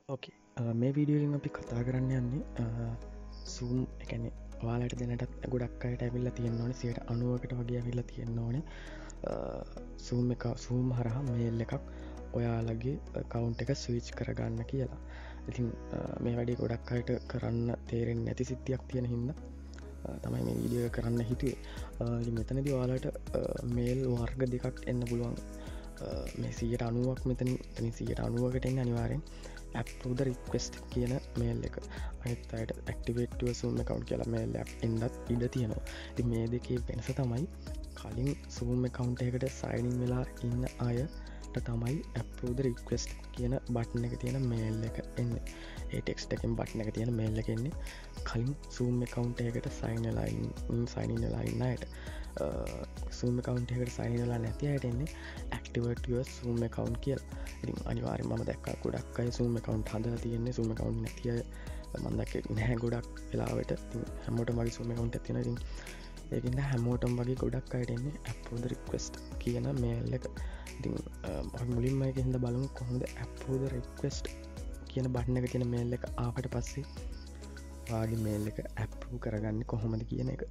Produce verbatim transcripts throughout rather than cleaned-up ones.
ඕකේ මේ වීඩියෝෙන් අපි කතා කරන්න යන්නේ සූම් එකැනෙ ඔයාලට දෙනටත් ගොඩක් අයට ඇවිල්ල තියෙන්න ඕන සියට අනුවකට වගේ ඇවිල්ල තියෙන්න ඕන සූම් එක සූම් හරහා මේල් එකක් ඔයාලගේ කවුන්් එක ස්විච් කරගන්න කියලා. ඉතින් මේ වැඩි ගොඩක් අයට කරන්න තේරෙන් නැති සිද්ධියක් තියෙන හින්න තමයි මේ වීඩියෝ කරන්න හිතුවේ. මෙතනදි ඔයාලට මේල් වර්ග දෙකක් එන්න පුළුවන්. මේ සියට අනුවක් මෙතන තනි සියට අනුවකට එන්න අනිවාරෙන් ඇප්ද රික්වෙස්ට් කියන මේල් එක අනිත් අයට ඇක්ටිවේට්ව සූම් කවුන්් කියලා මේල්ලක් එන්නත් ඉඩ තියෙනවා. ති මේ දෙකේ වෙනස තමයි කලින් සූම් කවුන්ට එකට සයිනින් වෙලා ඉන්න අයට තමයි ඇප්ද රික්වෙස්ට් කියන බට්න එක තියෙන මේල් එක එන්න ඒටෙක්ස්ට එකෙන් බට්න එක තියෙන මේල්ල එකෙන්නේ කලින් සූම් කවුන්් එකට සයින් ලයින් සයිනින් වෙලාඉන්න අයට සූම් කවුන්් එකට සයිනලා නැති අයට එන්නේ ඇක්ටිවටව සූම් කවුන්් කියල්. ඉතින් අනිවාර ම දැක් ගොඩක් අයි සූම් කවුන්් හදලා තියෙන්නේ සූම් කවුන්් නැතිය මන්දක් නැහැ ගොඩක් වෙලාවට හැමෝට මගේ සූම කවුන්් ඇතින ඉතින් ඒකන්න හැමෝටම් වගේ ගොඩක් අයටන්නේ ඇප්ද රික්වෙස්ට් කියන මේල් එක. ඉතින් මුලින්ම එක හිද බලමු කොහොඳ ඇප්ද රික්වෙස්ට් කියන බට්න එක තියෙන මේල් එක ආපට පස්සේ වාගේ මේල් එක ඇප්පු කරගන්න කොහොමද කියන එක.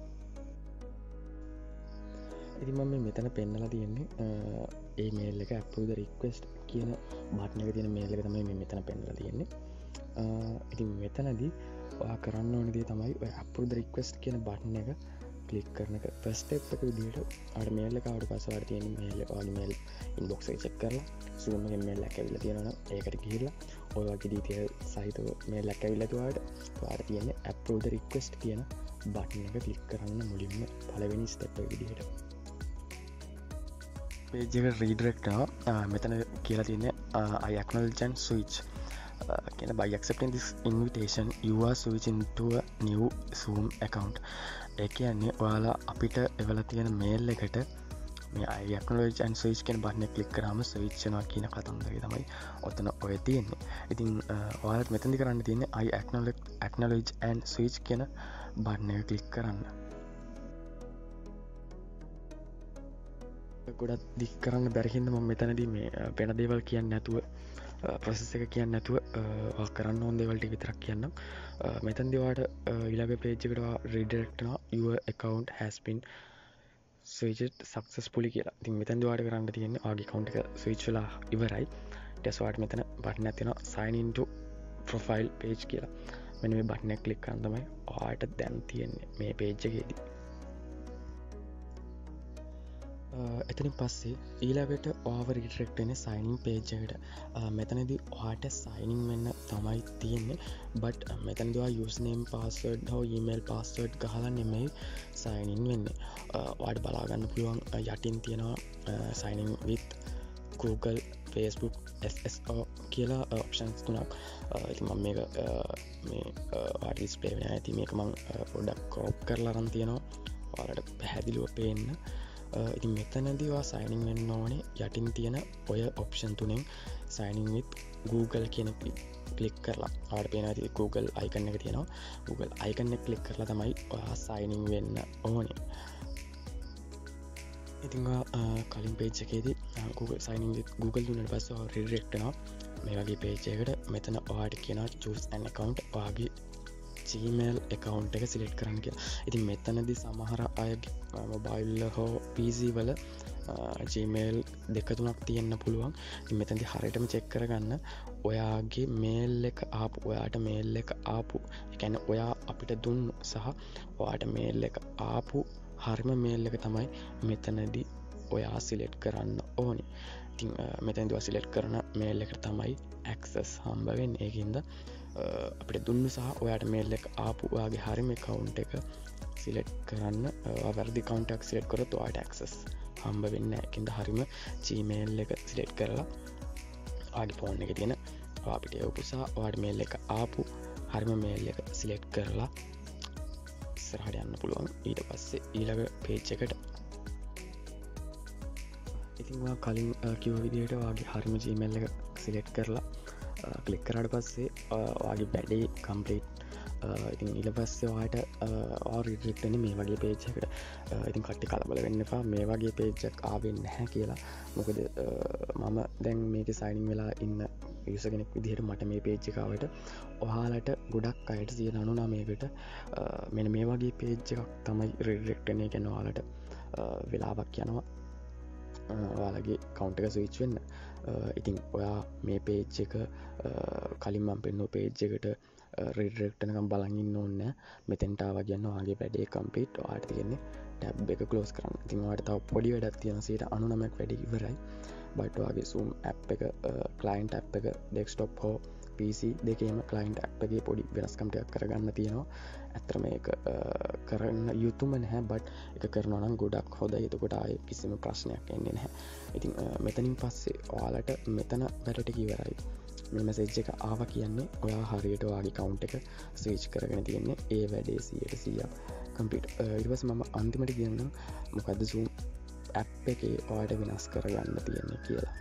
ඉතින් මම මෙතන පෙන්නලා තියෙන්නේ ඒ මේල් එක ඇප්ද රික්වෙස්ට් කියන බට්න එක තියෙන මේල් එක තමයි මේ මෙතන පෙන්නලා තියෙන්නේ. ඉතින් මෙතනදී ඔයා කරන්න ඕන දේ තමයි ඔය ඇප්ද රික්වෙස්ට් කියන බට්න එක ක්ලික් කරන එක. ෆස්ට් ස්ටෙප් එක විදිහට අර මේල් එක ආවට පස්සේ ඔයාලට තියෙන මේල් එක ඔයාගේ මේල් ඉන්බොක්ස් එක චෙක් කරලා සූම් එකෙන් මේල් එකක් ඇවිල්ලා තියෙනවා නම් ඒකට ගිහිල්ලා ඔය වගේ ඩීටේල් සහිතව මේල් එකක් ඇවිල්ලා තුවාට ඔයාලට තියෙන්නේ ඇප්ද රික්වෙස්ට් කියන බටන් එක ක්ලික් කරන්න මුලින්ම පළවෙනි ස්ටෙප් එක විදිහට. පේජ් එක රීඩිරෙක්ට් මෙතන කියලා තියෙන්නේ I acknowledge and switch කියන by accepting this invitation you are switching to a new Zoom account. ඒ කියන්නේ ඔයාලා අපිට එවලා තියෙන මේල් එකට මේ I acknowledge and switch කියන බටන් එක ක්ලික් කරාම ස්විච් වෙනවා කියන කතන්දරය තමයි ඔතන ඔය තියෙන්නේ. ඉතින් ඔයාලට මෙතනදි කරන්න තියෙන්නේ I acknowledge acknowledge and switch කියන බටන් එක ක්ලික් කරන්න. ගොඩක් දික් කරන්න බැරිහින්ද මම මෙතනදී මේ වෙන දේවල් කියන්නේ නැතුව ප්‍රොසෙස් එක කියන්නේ නැතුව කරන්න ඕන දේවල් ටික විතරක් කියන්නම්. මෙතනදී ඔයාලට ඊළඟ පේජ් එකට රීඩිරෙක්ට් වෙනවා your account has been switched successfully කියලා. ඉතින් මෙතනදී ඔයාලට කරන්න තියෙන්නේ ඔයාගේ account එක switch වෙලා ඉවරයි. ඊට පස්සේ ඔයාලට මෙතන බටන් එකක් තියෙනවා sign in to profile page කියලා. මෙන්න මේ බටන් එක ක්ලික් කරන් තමයි ඔයාලට දැන් තියෙන්නේ මේ පේජ් එකේදී. එතනින් පස්සේ ඊළඟට ඔයාව රීඩිරෙක්ට් වෙන්නේ සයිනින් පේජ් එකට. මෙතනදී ඔයාට සයිනින් වෙන්න තමයි තියෙන්නේ. බට් මෙතනදී ඔයා යූසර්නේම් පාස්වර්ඩ් හෝ ඊමේල් පාස්වර්ඩ් ගහලා නෙමෙයි සයිනින් වෙන්නේ. ඔයාට බලා ගන්න පුළුවන් යටින් තියෙනවා sign in with Google, Facebook, S S O කියලා ඔප්ෂන්ස් තුනක්. ඉතින් මම මේක මේ ඔයාට ඩිස්ප්ලේ වෙනවා. ඉතින් මේක මම පොඩ්ඩක් ක්‍රොප් කරලා අරන් තියෙනවා. ඔයාලට පැහැදිලිව පේන්න. ඉතින් මෙතනදී ඔයා සයිනින් වෙන්න ඕනේ යටින් තියෙන ඔය ඔප්ෂන් තුනෙන් සයිනින් with Google කියන ක්ලික් කරලා. ඔයාලට පේනවා ඉතින් Google icon එක තියෙනවා. Google icon එක ක්ලික් කරලා තමයි ඔයා සයිනින් වෙන්න ඕනේ. ඉතින් ඔයා කලින් පේජ් එකේදී Google signing with Google දුන්නාට පස්සේ ඔයා රීඩිරෙක්ට් වෙනවා මේ වගේ පේජ් එකකට. මෙතන ඔයාට කියනවා choose an account ඔයාගේ Gmail account එක සිලෙක්ට් කරන්න කියලා. ඉතින් මෙතනදී සමහර අයගේ මොබයිල් හෝ P C වල Gmail දෙක තුනක් තියෙන්න පුළුවන්. ඉතින් මෙතනදී හරියටම චෙක් කරගන්න ඔයාගේ මේල් එක ආපු ඔයාට මේල් එක ආපු ඒ කියන්නේ ඔයා අපිට දුන්නු සහ ඔයාට මේල් එක ආපු හරිම මේල් එක තමයි මෙතනදී ඔයා සිලෙක්ට් කරන්න ඕනේ. ඉතින් මෙතනදී ඔයා සිලෙක්ට් කරන මේල් එකට තමයි access හම්බ වෙන්නේ. ඒකින්ද අපිට දුන්නු සහ ඔයාට මේල් එක ආපු ඔයාගේ හරිම account එක සිලෙක්ට් කරන්න. ඔයා වැරදි account එකක් සිලෙක්ට් කරොත් ඔයාට access හම්බ වෙන්නේ නැහැ. ඒකින්ද හරිම Gmail එක සිලෙක්ට් කරලා ඔයාගේ phone එකේ තියෙන ඔයා අපිට එවපු සහ ඔයාට මේල් එක ආපු හරිම මේල් එක සිලෙක්ට් කරලා ඉස්සරහට යන්න පුළුවන්. ඊට පස්සේ ඊළඟ පේජ් එකට ඉතින් ඔයා කලින් කිව්ව විදිහට ඔයාගේ හරිම Gmail එක සිලෙක්ට් කරලා ක්ලික් කරාට පස්සේ ඔයාගේ වැඩේ කම්ප්ලීට් ඉතින් ඉල පස්සේ වාට ආරිටෙක්ටන මේ වගේ පේච්චකට ඉතින් කට්ටි කලබල වෙන්න එපා මේ වගේ පේජ්ජක් ආවෙන්න හැ කියලා මොකද මම දැන් මේක සයිනින් වෙලා ඉන්න යුස කෙනෙක් විදිහට මට මේ පේච්චිකාවට ඔයාලට ගොඩක් අයට සිය නනු නමයකට මෙන මේ වගේ පේජ් එකක් තමයි රිඩෙක්ටනය ගැනවාලට වෙලාවක් යනවා ඔයාලගේ කවුන්ට එක ස්විච් වෙන්න ඉතින් ඔයා මේ පේජ් එක කලින්මම් පෙන්නු පේජ් එකට රිඩෙක්ටනකම් බලගන්න ඕන්න මෙතැන්ටාව ගන්න වගේ පැඩේ කම්පිට් ආට තියෙන්නේ ටැබ් එක කලෝස් කරන්න ඉතින් වාට තව පොඩි වැඩත් තියෙන සට අනුනමක් වැඩි ඉවරයි බටවාගේ සූම් ඇ් එක කලයින්් ඇ් එක ඩෙක්ස්ටොප් හෝ පිසි දෙකේම කලයින්් ඇ්ගේ පොඩි වෙනස්කම්ටයක් කරගන්න තියෙනවා ඇතරම එක කරන්න යුතුම නැහැ බට් එක කරනනම් ගොඩක් හොද එතකොට ආය කිසිම ප්‍රශ්නයක් එන්නේ නැහැ ඉතින් මෙතනින් පස්සේ ඔයාලට මෙතන වැටට කිවරයි මේ මැසේජ් එක ආව කියන්නේ ඔයා හරියට වාගේ කවුන්් එක ස්විච් කරගෙන තියෙන්නේ ඒ වැඩේ සියයට සිය කම්පිට ඉවස් මම අන්තිමට කියන්න මොකක්ද සූම් ඇ් එකේ ඔයාට වෙනස් කරගන්න තියෙන්නේ කියලා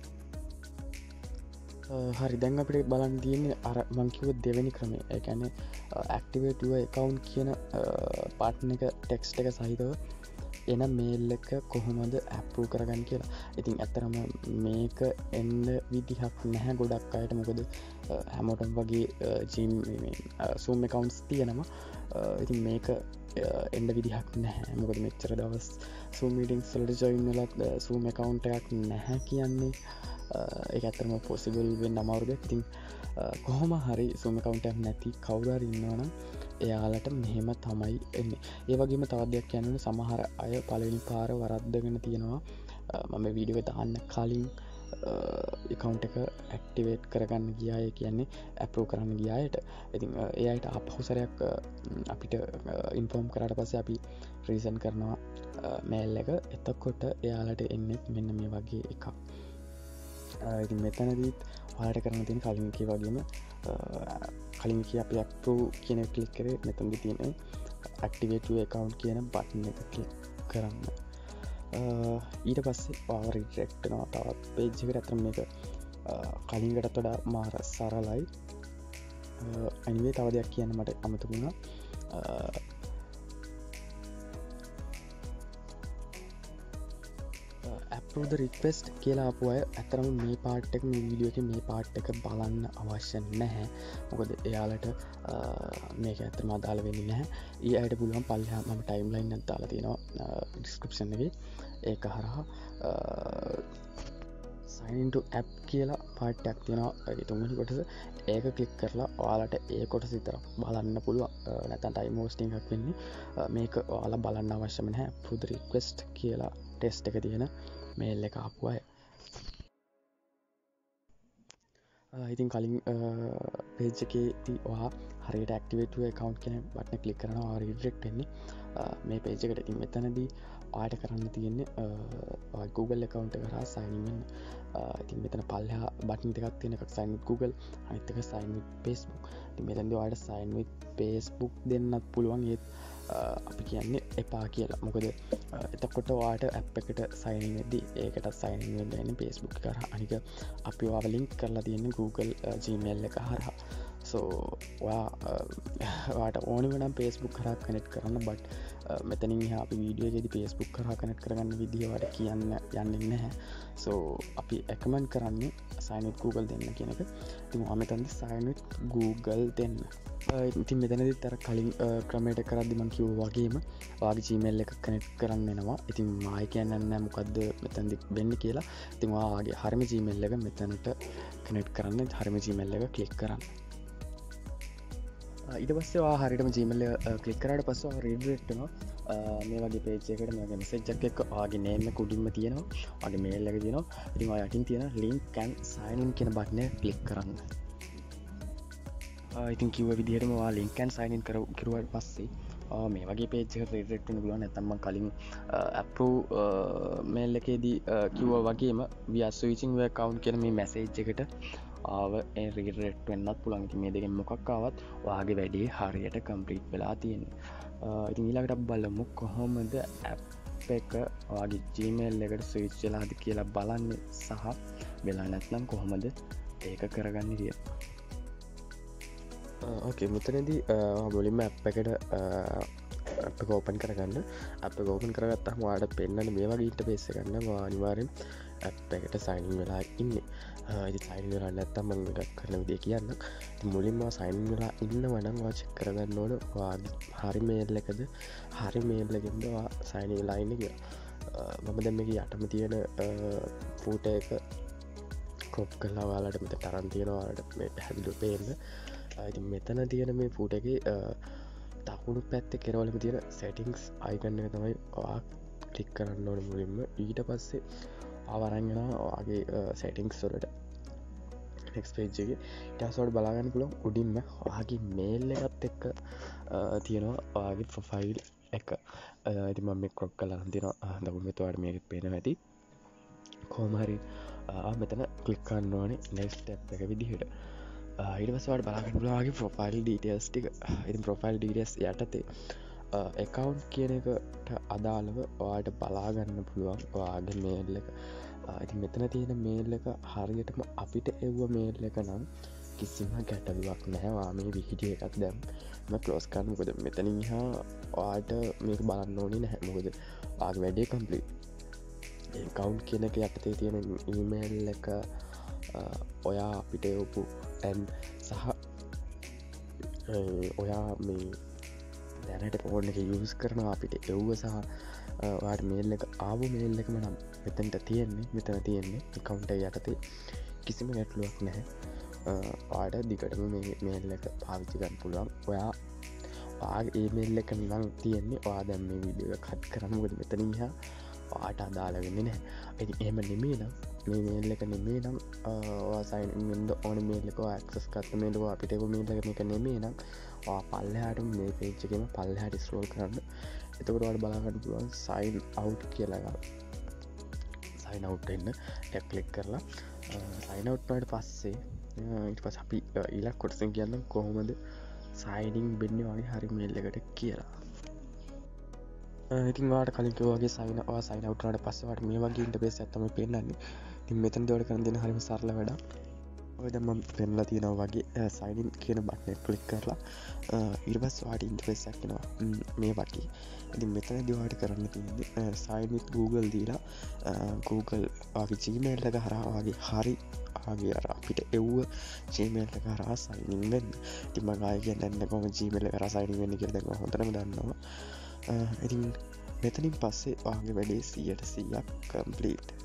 හරි දැන් අපිට බලන් තියන්නේ අර මංකිව දෙවැනි ක්‍රමේ එකැන ඇක්ටිවේටුව එකවුන්් කියන පාට්න එක ටෙක්ස්ට එක සහිතව එන මේල් එක කොහොමද ඇප්පූ කරගන්න කියලා ඉතින් ඇත්තරම මේක එන්න විදිහක් නැහැ ගොඩක් අයට මොකද හැමෝටම් වගේ ජීම් සූම් එකකවන්ස් තියෙනවා ඉතින් මේක එන්ඩ විදිහක් නැහැ මොකද මෙච්චර දවස් සූමීටිං සලට ජොයින්නලත් සූම් එකකවුන්් එකක් නැහැ කියන්නේ ඒ ඇතරම පොසිබල් වෙන්න අමවරුද ඉතින් කොහොම හරි සුම කවුන්ටක් නැති කවුරර ඉන්නවනම් එයාලට මෙහෙම තමයි එන්නේ ඒ වගේම තවදයක් කියන්න සමහර අය පලවිනි පාර වරද්දගෙන තියෙනවා මම වීඩියෝ දාන්න කලින් එකකවුන්් එක ඇක්ටිවේට් කරගන්න ගියාය කියන්නේ ඇපරෝ කරන්න ගියායට ඉතින් එයට අපහුසරයක් අපිට ඉන්ෆෝම් කරට පස්ස අපි රීසන් කරනවා මෑල් එක එතකොට එයාලට එන්නෙත් මෙන්න මේ වගේ එකක් ඉතින් මෙතනදීත් වාට කරන තින කලින්කි වගේම කලින්ක අප ඇප්පෝ කියන කලික් කරේ මෙතන්දි තියෙන ඇක්ටිවේටුව එකකවන්් කියන බට්න එක කලික් කරන්න ඊට පස්සේ පාරිටෙක්ටනවා තවත් පේජ්ජකට ඇතරම එක කලින්ගටත් වඩා මාර සරලයි අනිවේ තව දෙයක් කියන්න මට අමතුුණා ද රික්වස්ට් කියලා අප අය ඇතරම මේ පාට්ටක මේ වීඩියෝ එක මේ පාට් එක බලන්න අවශ්‍ය නැහැ මොකද එයාලට මේක ඇතරම අදාළ වෙන්න නැහැ ඒ අයට පුළුවන් පල්හා මම ටයිම් ලයින් දාලා තියෙනවා ඩිස්ක්‍රප්ෂන් එක ඒක හරහා සයින්ට ඇප් කියලා පාට්ටක් තියෙනවා තුන්ගනි කොටස ඒක කලික් කරලා ඔයාලට ඒ කොට සිතර බලන්න පුළුව නැතන් ටයිම් මෝස්ටිං එකක් වෙන්නේ මේක ඔයාලා බලන්න අවශ්‍යම නැහැ පුද රික්වස්ට් කියලා ටෙස්ට් එක තියෙන මේල් එක අපු අය ඉතින් කලින් පේජ් එකේ වා හරියට ඇක්ටිවේටුව එකකවන්් කියන බට්න කලික් කරන රිඩෙක්ට් එන්නේ මේ පේජ් එකට ඉතින් මෙතනදී ආයට කරන්න තියෙන්නේ Google එකකවන්් කරා සයිනින් ඉතින් මෙතන පල්හා බටන් එකක් තියෙන එකක් සයින් Google අනිත්තක සයින් පේස්බුක් මෙතැන්ද වාට සයින් පේස්බුක් දෙන්නත් පුළුවන් ඒත් අපි කියන්නේ එපා කියලා මොකද එතකොට වාට ඇප් එකට සයිනදී ඒකට සයින් වෙන්න පේස්බුක් කර අනික අපි වාවලින් කරලා තියෙන Google ජීමේල් එක හරහා සෝ වාට ඕනි වනම් පේස්බුක් කරා කනෙට් කරන්න බට් මෙතනින් අපි වීඩියෝගෙදි පේස්බුක් කරා කනෙට් කරගන්න විදිහවට කියන්න යන්න නැහැ සෝ අපි එකමන් කරන්නේ සයිනත් Google දෙන්න කියනක ති මතන්දි සයිනත් Google දෙන්න ඉතින් මෙතනදි තර කලින් ක්‍රමයට කරදදිමන් කිව් වගේම වාගේ ජීමේල් එක කනෙට් කරන්න එනවා ඉතින් මාය කියන්න මොකක්ද මෙතැදි වෙන්න කියලා ඉතින් වාගේ හරිම ජීමේල් එක මෙතනට කනෙට් කරන්න හරිම ජීමේල් එක කලික් කරන්න ඉට පස්සේ හරිටම ජීමල්ල කලික් කරට පස්ස රීඩරෙක්ටනවා මේ වගේ පේචයකට මේ මෙසෙජ්ජක් එක් ආගේ නේම කුඩින්ම තියෙනවා වගේ මේල් එක තියෙනවා ඉතින් යටින් තියෙන ලින්කැන් සයිනින් කියෙන බට්නය කලික් කරන්න ඉතින් කිව විදිහටම වා ලින්කැන් සයිනින් කර කිරුවට පස්සේ මේ වගේ පේජ් රීඩරෙක්ටන ගුලුව නැතම්ම කලින් ඇප්රූ මේල් එකේදී කිව්ව වගේම වියස්විචිං කවුන්් කියන මේ මැසේජ් එකට ආව රීඩරෙක්ට් වෙන්නත් පුළන්ති මේ දෙකෙන් මොකක්කාවත් වාගේ වැඩේ හරියට කම්ප්‍රීට් වෙලා තියෙන ඉතින් ඊළඟට බලමු කොහොමද ඇප් එක වගේ ජීමේල් එකට ස්විච් වෙලාද කියලා බලන්න සහ වෙලා නැත්නම් කොහොමද ඒක කරගන්න දිය ඕකේ මෙතනදී මුලින්ම ඇප් එකට අප ගෝපන් කරගන්න අප ගෝපන් කරගත්තම වාට පෙන්න්නන මේ වගේ ඉට පේස ගන්න වානිවාරෙන් ඇප් එකට සයින් වෙලා ඉන්න ඉති සයින් වෙරන්න ඇත්තම් මං එකක් කරන විදිය කියන්න මුලින්ම සයින් වෙලා ඉන්න වනම් වාච කරගන්න ඕන හරි මේල් එකද හරි මේල්ලගෙන්දවා සයින වෙලාඉන්න කිය මම දැම එක යටම තියෙන පූට එක කොප් කල්ලා වාලට මෙත තරන් තියෙනවාලට මේ පැහැදිලු පේන්න ඉති මෙතන තියෙන මේ පූටගේ දකුණු පැත්ත කෙරවලම තියෙන සෙටිංස් අයිකන්න එක තමයි ක්ලික් කරන්න ඕන මුලින්ම ඊට පස්සේ ආවරංගෙන වගේ සෙටිංස් වලට නෙක්ස්පේජ්ගේ ටස්වඩ බලාගන්න පුළොන් උඩින්ම වගේ මේල් එකත් එක්ක තියෙනවා වගේ ෆොෆයිල් එක ඇති ම මේ කොක් කලා තින දකුමතුවාට මේක පේන ඇති කෝමහරි මෙතන කලික්කන්න ඕනේ නෙක්ස්ට එක විදිහට ඉරිවස්වාට බලාගන්නලාගේ ප්‍රොෆයිල් ඩීටස් ටික ඉතින් ප්‍රොෆයිල් ඩීටස් යටතේ එකකවන්් කියන එකට අදාළව ඔයාට බලාගන්න පුළුවන් ඔයාගේ මේල් එක ඉතින් මෙතන තියෙන මේල් එක හරියටම අපිට එව්ව මේල් එක නම් කිසිම ගැටලුවක් නැවා මේ විහිටිය එකක් දැම් ම කලෝස්කන්න මොකද මෙතනින් හා ඔයාට මේක බලන්න ඕනි නැහැමොකද ආග වැඩේ කම්පලිට් කවුන්් කියන එක යටතේ තියෙන ඊමේල් එක ඔයා අපිට ඔපු ඇන් සහ ඔයා මේ දැනට පෝර්න එක යස් කරන අපිට එව්ව සහ වාට මේල් එක ආව මේල් එකම නම් මෙතැන්ට තියෙන්නේ මෙතන තියෙන්නේ කවුන්ට යටතේ කිසිම ගැටලුවක් නැහැ ආඩ දිගටම මේල් එක පාවිච්චිගන්න පුළුවන් ඔයා ඒ මේල් එක නම් තියෙන්නේ වා දැම් මේ විඩිය කත් කරන්නගද මෙතනින් හා පාට අදාලගන්න නෑ ඇති එහම නෙමේ නම් මේ මේල් එක නෙමේ නම් සයින්ද ඕන මේල්ලක ක්සස් කත්ත මේලක අපිටක මේල්ලක එක නෙමේ නම් පල්ලහට මේ පේච්චකම පල්ලහට ස්රෝල් කරන්න එතකටවට බලාගන්න පුළුවන් සයින් අව් කියලග සයින් අව් එන්න ටැක්ලික් කරලා සයිනවට්ට පස්සේ ඉට පස් අපි ඉලක් කොටසෙන් කියන්න කොහොමද සයිනිං බෙන්න වගේ හරි මේල් එකට කියලා ඉතින් වාට කලින්කවගේ සයිනවා සයිනවටට පස්සවට මේ වගේ ඉට පෙස් ඇත්තම පෙන්න්නේ තින් මෙතන් දවට කරන දෙන හරිම සරල වැඩ ඔයදම පෙන්ලා තියෙනවා වගේ සයිනින් කියන බට්න කලික් කරලා ඉර්බස් වාට ඉන්ටපෙස්සක් කෙනවා මේ වගේ ඉතින් මෙතන දවාට කරන්න තියන්නේ සයිනිත් Google දීලා Google වගේ ජීමේල්ල හරවාගේ හරි ආගේ අර අපිට එව්ව ජීමේල්ට කරා සයිනින්වෙන් තිම ගායක නැන්න කොම ජීමේල කර සයිනිවෙන්න කියරදක හොඳරම දන්නවා ඉතින් මෙතනින් පස්සේ වාගේ වැඩේ සියට සීයක් කම්පලීට්